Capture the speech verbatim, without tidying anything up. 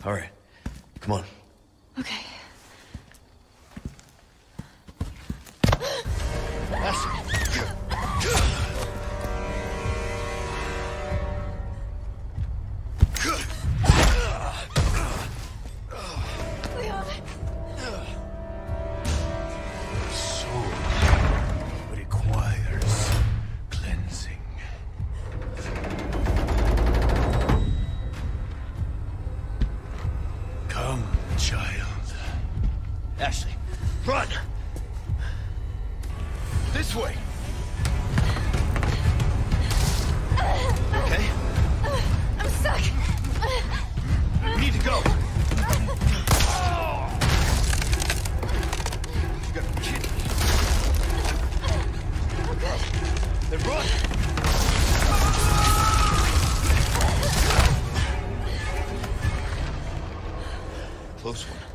All right. Come on. Okay. Leon. Soul requires cleansing. Come, child. Ashley, run! This way! Okay? I'm stuck. We need to go! You gotta be kidding me. I'm good. Then run! Close one.